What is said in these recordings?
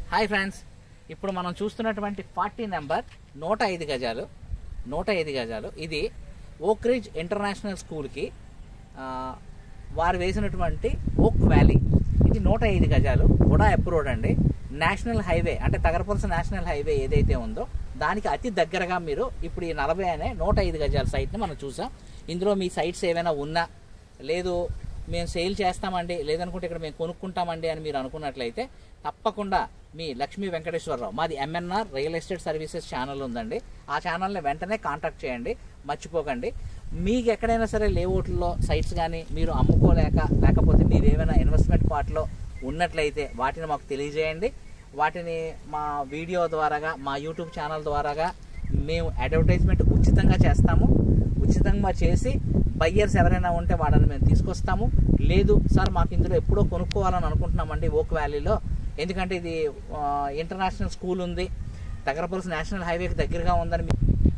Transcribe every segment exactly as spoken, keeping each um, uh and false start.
Hi friends, ఇప్పుడు మనం చూస్తున్నటువంటి ఫార్టీ నెంబర్ నూట ఐదు గజాలు నూట ఐదు గజాలు ఇది ఓక్ రిడ్జ్ ఇంటర్నేషనల్ స్కూల్కి వారు వేసినటువంటి ఓక్ వ్యాలీ. ఇది నూట ఐదు గజాలు ఉడా అప్రూవ్డ్ అండి. నేషనల్ హైవే అంటే తగరపులస నేషనల్ హైవే ఏదైతే ఉందో దానికి అతి దగ్గరగా మీరు ఇప్పుడు ఈ నలభై అనే నూట ఐదు గజాల సైట్ని మనం చూసాం. ఇందులో మీ సైట్స్ ఏమైనా ఉన్నా, లేదు మేము సేల్ చేస్తామండి, లేదనుకుంటే ఇక్కడ మేము కొనుక్కుంటామండి అని మీరు అనుకున్నట్లయితే తప్పకుండా మీ లక్ష్మీ వెంకటేశ్వరరావు, మాది MNR real estate services channel ఉందండి, ఆ ఛానల్ని వెంటనే కాంటాక్ట్ చేయండి, మర్చిపోకండి. మీకు ఎక్కడైనా సరే లేఅవుట్లో సైట్స్ కానీ మీరు అమ్ముకోలేక, లేకపోతే మీరు ఏమైనా ఇన్వెస్ట్మెంట్ పార్ట్లో ఉన్నట్లయితే వాటిని మాకు తెలియజేయండి. వాటిని మా వీడియో ద్వారాగా, మా యూట్యూబ్ ఛానల్ ద్వారాగా మేము అడ్వర్టైజ్మెంట్ ఉచితంగా చేస్తాము. ఉచితంగా చేసి బయ్యర్స్ ఎవరైనా ఉంటే వాళ్ళని మేము తీసుకొస్తాము. లేదు సార్ మాకు ఇందులో ఎప్పుడో కొనుక్కోవాలని అనుకుంటున్నామండి ఓక్ వ్యాలీలో, ఎందుకంటే ఇది ఇంటర్నేషనల్ స్కూల్ ఉంది, తగరపులస నేషనల్ హైవేకి దగ్గరగా ఉందని.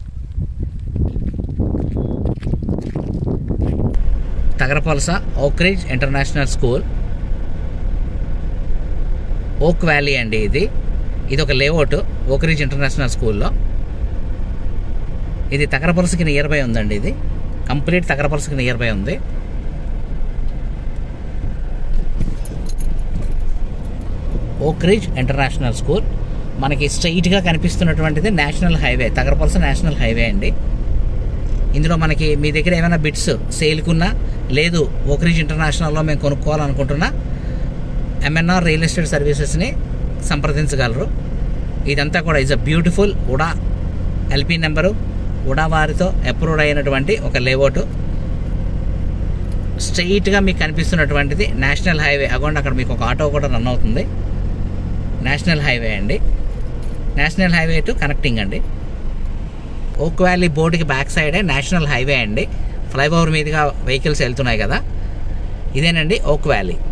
Tagarapuvalasa Oak Ridge international school Oak Valley అండి. ఇది ఇది ఒక లేఅవుట్ ఓక్ రిడ్జ్ ఇంటర్నేషనల్ స్కూల్లో. ఇది తగరపులసకి నియర్ బై ఉందండి. ఇది కంప్లీట్ తగరపులసకి నియర్ బై ఉంది. ఓక్ రిడ్జ్ ఇంటర్నేషనల్ స్కూల్ మనకి స్ట్రైట్గా కనిపిస్తున్నటువంటిది national highway, Tagarapuvalasa national highway అండి. ఇందులో మనకి మీ దగ్గర ఏమైనా బిట్స్ సేల్కున్నా, లేదు ఓక్ రిడ్జ్ ఇంటర్నేషనల్లో మేము కొనుక్కోవాలనుకుంటున్నా ఎంఎన్ఆర్ రియల్ ఎస్టేట్ సర్వీసెస్ని సంప్రదించగలరు. ఇదంతా కూడా is a beautiful VUDA LP number, VUDA వారితో అప్రూవ్డ్ అయినటువంటి ఒక లేఅవుట్. స్ట్రైట్గా మీకు కనిపిస్తున్నటువంటిది నేషనల్ హైవే. అగోండి అక్కడ మీకు ఒక ఆటో కూడా రన్ అవుతుంది. నేషనల్ హైవే అండి, నేషనల్ హైవే టు కనెక్టింగ్ అండి. ఓక్ వ్యాలీ బోర్డుకి బ్యాక్ సైడే నేషనల్ హైవే అండి. ఫ్లైఓవర్ మీదుగా వెహికల్స్ వెళ్తున్నాయి కదా, ఇదేనండి ఓక్ వ్యాలీ.